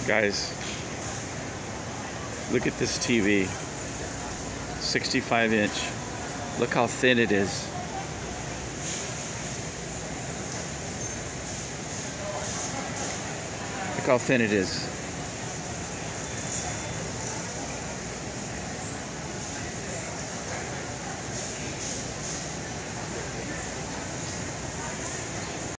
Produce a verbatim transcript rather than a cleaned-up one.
Guys, look at this T V. sixty-five inch. Look how thin it is. Look how thin it is.